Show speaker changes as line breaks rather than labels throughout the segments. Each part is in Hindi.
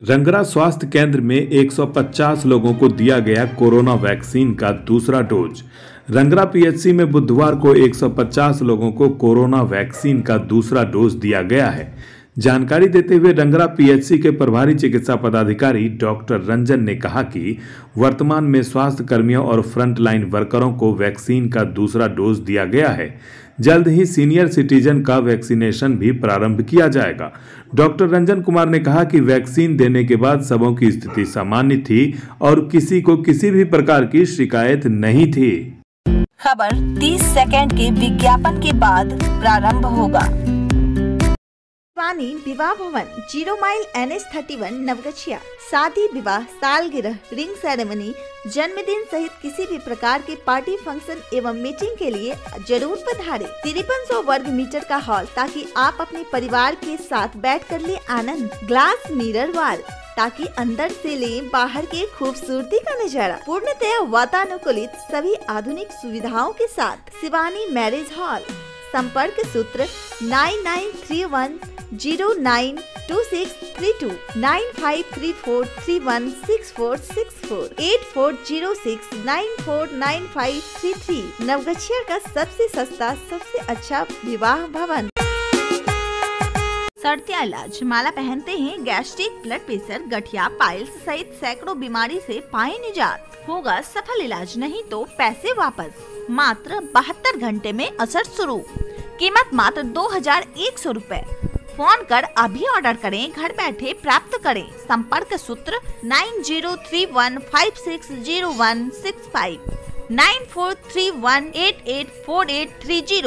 रंगरा स्वास्थ्य केंद्र में 150 लोगों को दिया गया कोरोना वैक्सीन का दूसरा डोज। रंगरा पीएचसी में बुधवार को 150 लोगों को कोरोना वैक्सीन का दूसरा डोज दिया गया है। जानकारी देते हुए रंगरा पीएचसी के प्रभारी चिकित्सा पदाधिकारी डॉक्टर रंजन ने कहा कि वर्तमान में स्वास्थ्य कर्मियों और फ्रंटलाइन वर्करों को वैक्सीन का दूसरा डोज दिया गया है। जल्द ही सीनियर सिटीजन का वैक्सीनेशन भी प्रारंभ किया जाएगा। डॉक्टर रंजन कुमार ने कहा कि वैक्सीन देने के बाद सबों की स्थिति सामान्य थी और किसी को किसी भी प्रकार की शिकायत नहीं थी।
खबर 30 सेकंड के विज्ञापन के बाद प्रारंभ होगा।
शिवानी विवाह भवन 0 माइल NH31 नवगछिया। शादी, विवाह, सालगिरह, रिंग सेरेमनी, जन्मदिन सहित किसी भी प्रकार के पार्टी, फंक्शन एवं मीटिंग के लिए जरूर पधारें। 5300 वर्ग मीटर का हॉल ताकि आप अपने परिवार के साथ बैठ कर ले आनंद। ग्लास मिरर वॉल ताकि अंदर से ले बाहर के खूबसूरती का नजारा। पूर्णतया वातानुकूलित सभी आधुनिक सुविधाओं के साथ शिवानी मैरिज हॉल। संपर्क सूत्र 9931092632 9534316464 8406949533। नवगछिया का सबसे सस्ता, सबसे अच्छा विवाह भवन। सर्दियाँ इलाज माला पहनते हैं, गैस्ट्रिक, ब्लड प्रेशर, गठिया, पाइल्स सहित सैकड़ों बीमारी से पाए निजात। होगा सफल इलाज, नहीं तो पैसे वापस। मात्र 72 घंटे में असर शुरू। कीमत मात्र 2100 रूपए। फोन कर अभी ऑर्डर करें, घर बैठे प्राप्त करें। संपर्क सूत्र 9031560165 9431884830।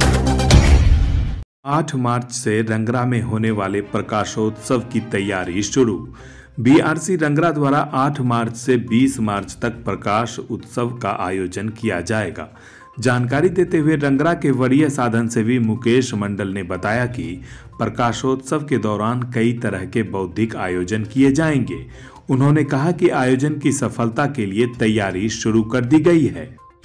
8 मार्च से रंगरा में होने वाले प्रकाशोत्सव की तैयारी शुरू। बीआरसी रंगरा द्वारा 8 मार्च से 20 मार्च तक प्रकाश उत्सव का आयोजन किया जाएगा। जानकारी देते हुए रंगरा के वरीय साधन सेवी मुकेश मंडल ने बताया कि प्रकाशोत्सव के दौरान कई तरह के बौद्धिक आयोजन किए जाएंगे। उन्होंने कहा कि आयोजन की सफलता के लिए तैयारी शुरू कर दी गई है।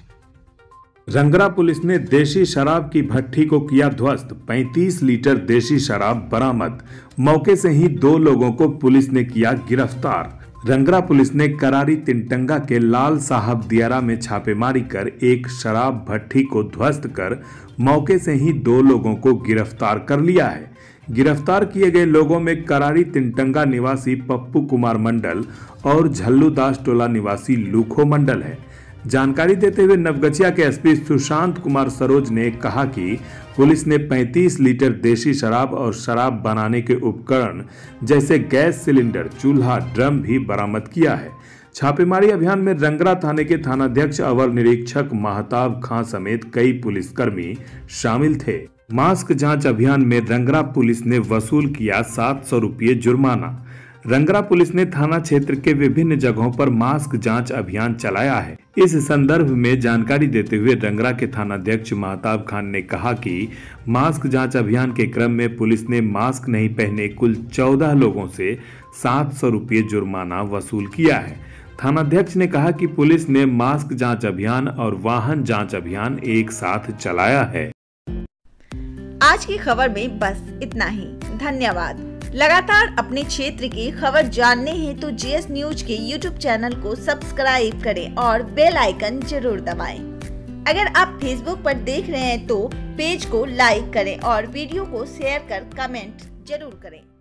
रंगरा पुलिस ने देशी शराब की भट्ठी को किया ध्वस्त। 35 लीटर देशी शराब बरामद। मौके से ही 2 लोगों को पुलिस ने किया गिरफ्तार। रंगरा पुलिस ने करारी तिनटंगा के लाल साहब दियारा में छापेमारी कर एक शराब भट्ठी को ध्वस्त कर मौके से ही 2 लोगों को गिरफ्तार कर लिया है। गिरफ्तार किए गए लोगों में करारी तिनटंगा निवासी पप्पू कुमार मंडल और झल्लूदास टोला निवासी लूखो मंडल है। जानकारी देते हुए नवगछिया के एसपी सुशांत कुमार सरोज ने कहा कि पुलिस ने 35 लीटर देशी शराब और शराब बनाने के उपकरण जैसे गैस सिलेंडर, चूल्हा, ड्रम भी बरामद किया है। छापेमारी अभियान में रंगरा थाने के थानाध्यक्ष अवर निरीक्षक महताब खां समेत कई पुलिसकर्मी शामिल थे। मास्क जांच अभियान में रंगरा पुलिस ने वसूल किया 700 रुपये जुर्माना। रंगरा पुलिस ने थाना क्षेत्र के विभिन्न जगहों पर मास्क जांच अभियान चलाया है। इस संदर्भ में जानकारी देते हुए रंगरा के थानाध्यक्ष महताब खान ने कहा कि मास्क जांच अभियान के क्रम में पुलिस ने मास्क नहीं पहने कुल 14 लोगों से 700 रुपये जुर्माना वसूल किया है। थानाध्यक्ष ने कहा कि पुलिस ने मास्क जांच अभियान और वाहन जांच अभियान एक साथ चलाया है।
आज की खबर में बस इतना ही। धन्यवाद। लगातार अपने क्षेत्र की खबर जानने हेतु जीएस न्यूज के यूट्यूब चैनल को सब्सक्राइब करें और बेल आइकन जरूर दबाएं। अगर आप फेसबुक पर देख रहे हैं तो पेज को लाइक करें और वीडियो को शेयर कर कमेंट जरूर करें।